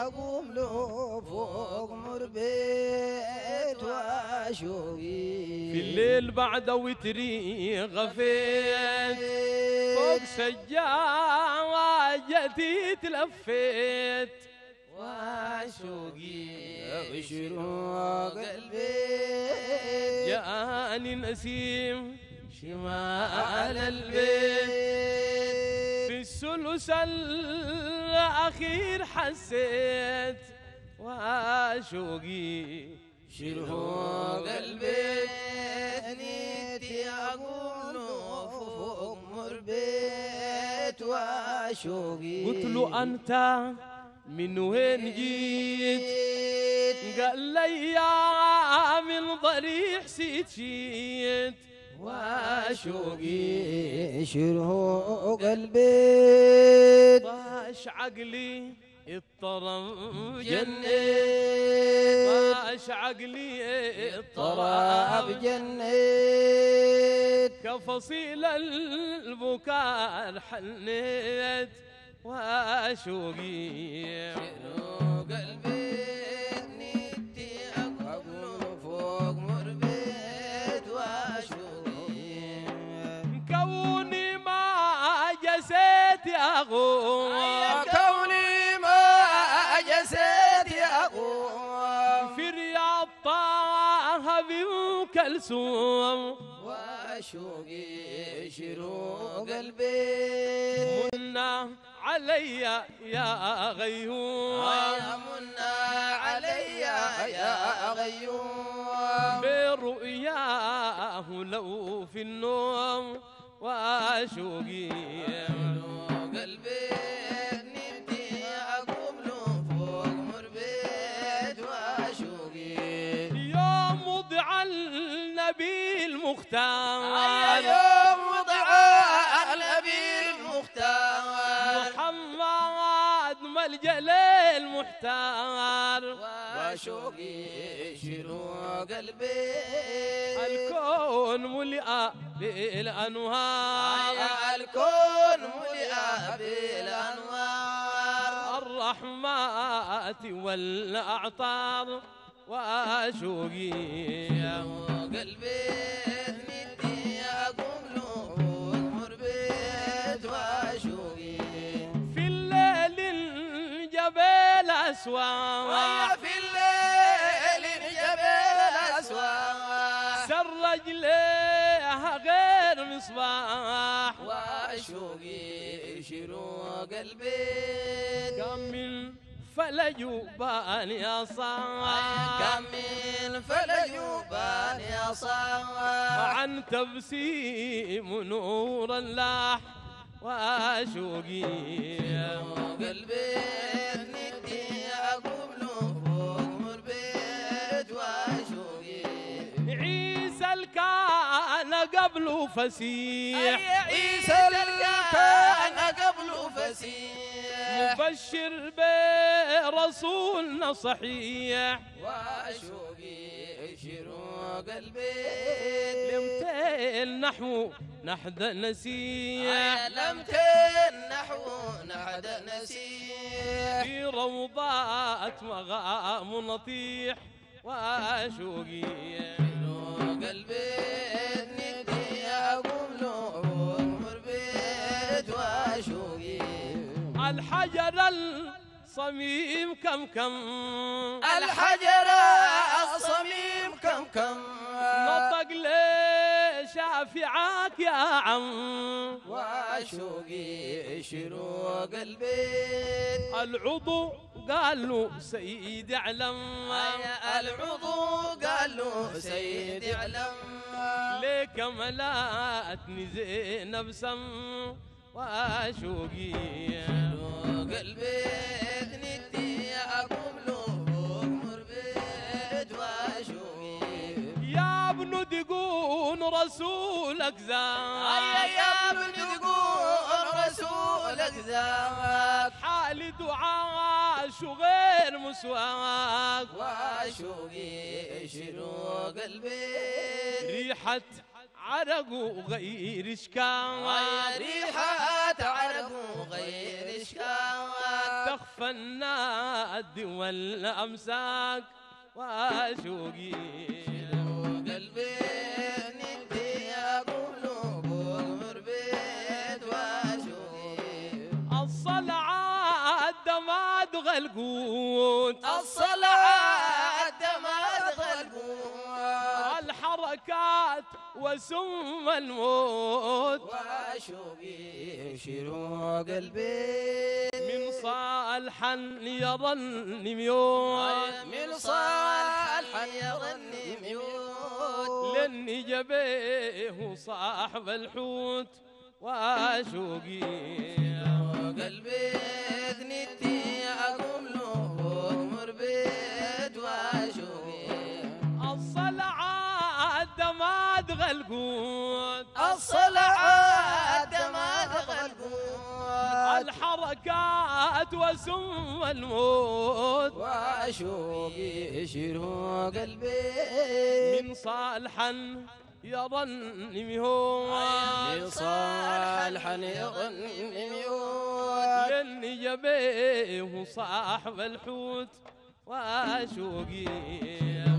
أقوم له فوق مربيت واشوقي في الليل بعد وتري غفيت فوق سجاجتي تلفيت واشوقي بشروق البيت جاني نسيم شمال البيت في الثلث الأخير حسيت واشوقي شروق البيت نيتي أقوم له فوق مربيت واشوقي قلت له أنت من وين جيت؟ قال لي يا من ضريح سيت واشوقي شروق البيت طاش عقلي اضطرب جنيت طاش عقلي طراب اضطرب جنيت كفصيل البكاء حنيت واشوقي شروق البيت نيتي أقوم فوق مربيت واشوقي كوني ما جسيت يا غوم كوني ما جسيت أقوم في رياض طه بأم كلثوم واشوقي شروق البيت منا علي يا غيوم منا علي يا غيوم برؤياه لو في النوم واشوقي شروق البيت نبتي أقوم له فوق مربيت واشوقي يوم وضع النبي المختار يوم وضع النبي المختار محمد ملجأ المحتار واشوقي شروق البيت الكون ملئ بالأنوار الكون ملئ بالأنوار الرحمات والأعطار واشوقي شروق البيت ندي أقوم له فوق مربيت واشوقي في الليل الجبل أسوار في الليل الجبل الأسوار سر رجليها غير مصباح واشوقي شروق البيت كم من فلج باني صاح كم من فلج باني صاح عن تبسيم نورا لاح واشوقي شروق البيت ندي أقوم له فوق مربيت واشوقي عيسى الكان قبل فسيح عيسى كان قبل فسيح مبشر برسولنا صحيح واشوقي شروق البيت لمتين نحو نحد نسيح لمتين نحو نحد نسيح في روضات مغام نطيح واشوقي شروق البيت ندي أقوم له مربيت واشوقي الحجر الصميم كم الحجر الصميم كم نطق لي شافعاك يا عم واشوقي شروق البيت العضو قال له سيدي اعلم العضو قال له سيدي اعلم ليك ملاتني زينب سم واشوقي شروق البيت ندي أقوم له فوق مربيت واشوقي يا ابن دقون رسولك زاد يا ابن تقول رسولك ذاك حالي دعاش وغير مسواك واشوقي شروق البيت ريحة عرق وغير اشكال ريحة عرق غير اشكال تخفى الناد والأمساك وشوقي قلبي ندي قلوب مربيت وشوقي الصلعة دماد غلقوت الصلاة دماد غلقوت الحركات وسم الموت وشوقي شروق قلبي من صالحا يظن ميوت من صالحا يظن ميوت لاني جبيه صاحب الحوت وشوقي قلبي ذنتي اقوم له مربيت وشوقي الصلعة دماد غلقوت الصلعة دماد غلقوت الحركات وسم الموت وشوقي شروق قلبي من صالحا يظن ميوت من صالحا يظن ميوت لاني جبيه صاحب الحوت وشوقي